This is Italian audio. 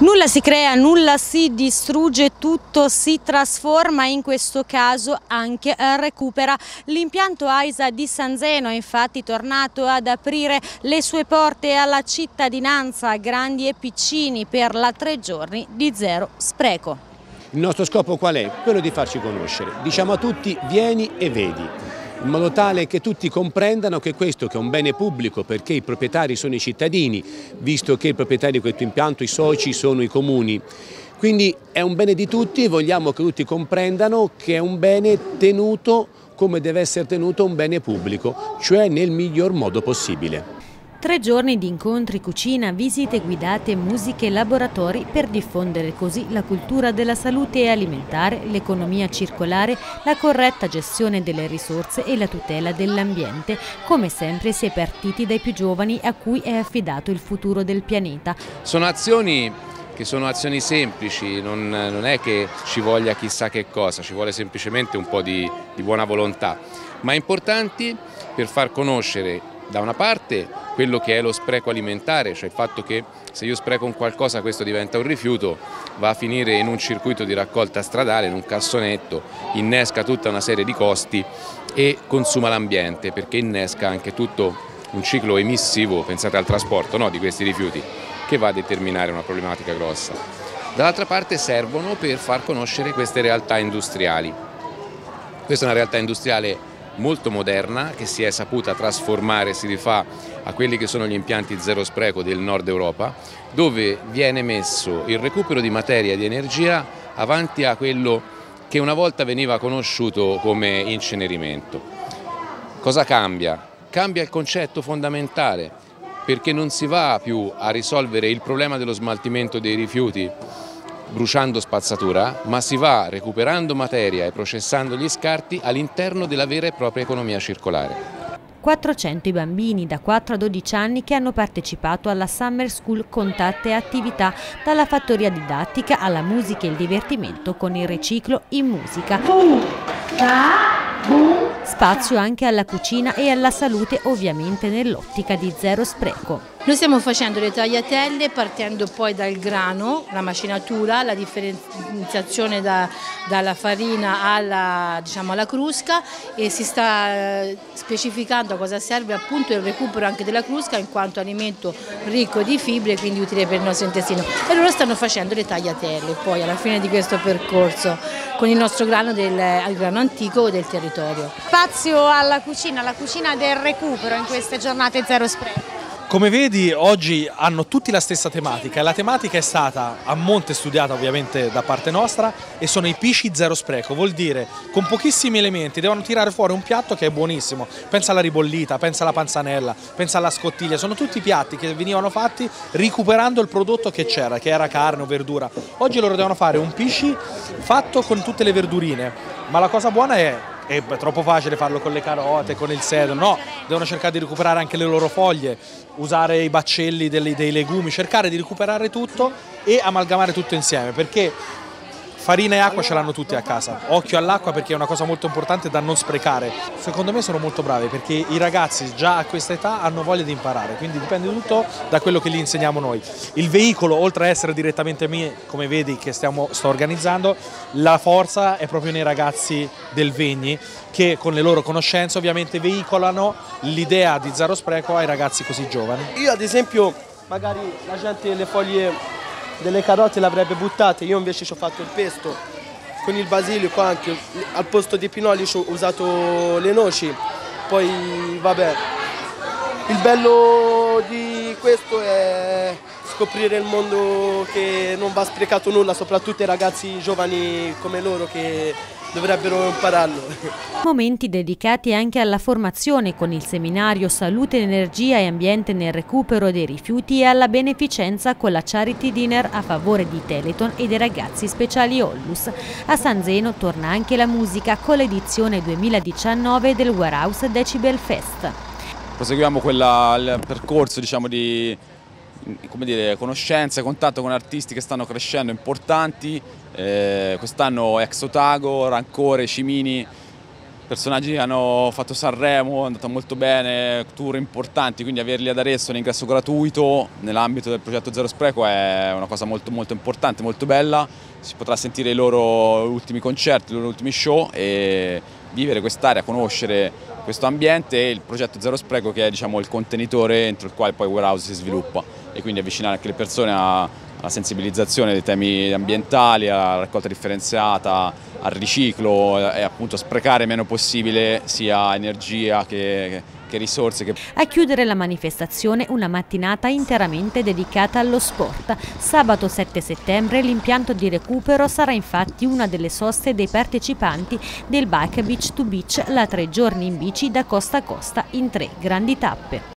Nulla si crea, nulla si distrugge, tutto si trasforma, in questo caso anche recupera. L'impianto AISA di San Zeno è infatti tornato ad aprire le sue porte alla cittadinanza, grandi e piccini, per la 3 giorni di zero spreco. Il nostro scopo qual è? Quello di farci conoscere. Diciamo a tutti: vieni e vedi, in modo tale che tutti comprendano che questo, che è un bene pubblico, perché i proprietari sono i cittadini, visto che i proprietari di questo impianto, i soci, sono i comuni. Quindi è un bene di tutti e vogliamo che tutti comprendano che è un bene tenuto come deve essere tenuto un bene pubblico, cioè nel miglior modo possibile. 3 giorni di incontri, cucina, visite guidate, musiche e laboratori per diffondere così la cultura della salute alimentare, l'economia circolare, la corretta gestione delle risorse e la tutela dell'ambiente. Come sempre si è partiti dai più giovani, a cui è affidato il futuro del pianeta. Sono azioni che sono azioni semplici, non è che ci voglia chissà che cosa, ci vuole semplicemente un po' di buona volontà, ma importanti per far conoscere da una parte quello che è lo spreco alimentare, cioè il fatto che se io spreco un qualcosa questo diventa un rifiuto, va a finire in un circuito di raccolta stradale, in un cassonetto, innesca tutta una serie di costi e consuma l'ambiente, perché innesca anche tutto un ciclo emissivo, pensate al trasporto, no, di questi rifiuti, che va a determinare una problematica grossa. Dall'altra parte servono per far conoscere queste realtà industriali. Questa è una realtà industriale molto moderna, che si è saputa trasformare e si rifà a quelli che sono gli impianti zero spreco del nord Europa, dove viene messo il recupero di materia e di energia avanti a quello che una volta veniva conosciuto come incenerimento. Cosa cambia? Cambia il concetto fondamentale, perché non si va più a risolvere il problema dello smaltimento dei rifiuti bruciando spazzatura, ma si va recuperando materia e processando gli scarti all'interno della vera e propria economia circolare. 400 i bambini da 4 a 12 anni che hanno partecipato alla Summer School con tante attività, dalla fattoria didattica alla musica e il divertimento con il riciclo in musica. Spazio anche alla cucina e alla salute, ovviamente nell'ottica di zero spreco. Noi stiamo facendo le tagliatelle partendo poi dal grano, la macinatura, la differenziazione dalla farina alla, alla crusca, e si sta specificando a cosa serve appunto il recupero anche della crusca in quanto alimento ricco di fibre e quindi utile per il nostro intestino. E loro stanno facendo le tagliatelle poi alla fine di questo percorso con il nostro grano, al grano antico del territorio. Spazio alla cucina, la cucina del recupero in queste giornate zero spreco. Come vedi, oggi hanno tutti la stessa tematica e la tematica è stata a monte studiata ovviamente da parte nostra, e sono i pisci zero spreco. Vuol dire con pochissimi elementi devono tirare fuori un piatto che è buonissimo. Pensa alla ribollita, pensa alla panzanella, pensa alla scottiglia, sono tutti piatti che venivano fatti recuperando il prodotto che c'era, che era carne o verdura. Oggi loro devono fare un pisci fatto con tutte le verdurine, ma la cosa buona è troppo facile farlo con le carote, con il sedano, no, devono cercare di recuperare anche le loro foglie, usare i baccelli dei legumi, cercare di recuperare tutto e amalgamare tutto insieme, perché farina e acqua ce l'hanno tutti a casa, occhio all'acqua perché è una cosa molto importante da non sprecare. Secondo me sono molto bravi perché i ragazzi già a questa età hanno voglia di imparare, quindi dipende tutto da quello che gli insegniamo noi. Il veicolo, oltre a essere direttamente me, come vedi che sto organizzando, la forza è proprio nei ragazzi del Vegni, che con le loro conoscenze ovviamente veicolano l'idea di zero spreco ai ragazzi così giovani. Io ad esempio magari la gente le foglie delle carote le avrebbe buttate, io invece ci ho fatto il pesto con il basilico, anche al posto dei pinoli ci ho usato le noci. Poi vabbè, il bello di questo è scoprire il mondo, che non va sprecato nulla, soprattutto ai ragazzi giovani come loro che dovrebbero impararlo. Momenti dedicati anche alla formazione con il seminario Salute, Energia e Ambiente nel recupero dei rifiuti e alla beneficenza con la Charity Dinner a favore di Teleton e dei ragazzi speciali Ollus. A San Zeno torna anche la musica con l'edizione 2019 del Warehouse Decibel Fest. Proseguiamo il percorso, diciamo, di conoscenza, contatto con artisti che stanno crescendo importanti. Quest'anno Ex Otago, Rancore, Cimini, personaggi che hanno fatto Sanremo, è andata molto bene, tour importanti, quindi averli ad Arezzo in ingresso gratuito nell'ambito del progetto Zero Spreco è una cosa molto importante, molto bella. Si potrà sentire i loro ultimi concerti, i loro ultimi show e vivere quest'area, conoscere questo ambiente e il progetto Zero Spreco, che è, diciamo, il contenitore entro il quale poi Warehouse si sviluppa, e quindi avvicinare anche le persone alla sensibilizzazione dei temi ambientali, alla raccolta differenziata, al riciclo e appunto sprecare meno possibile sia energia che risorse. A chiudere la manifestazione una mattinata interamente dedicata allo sport. Sabato 7 settembre l'impianto di recupero sarà infatti una delle soste dei partecipanti del Bike Beach to Beach, la 3 giorni in bici da costa a costa in 3 grandi tappe.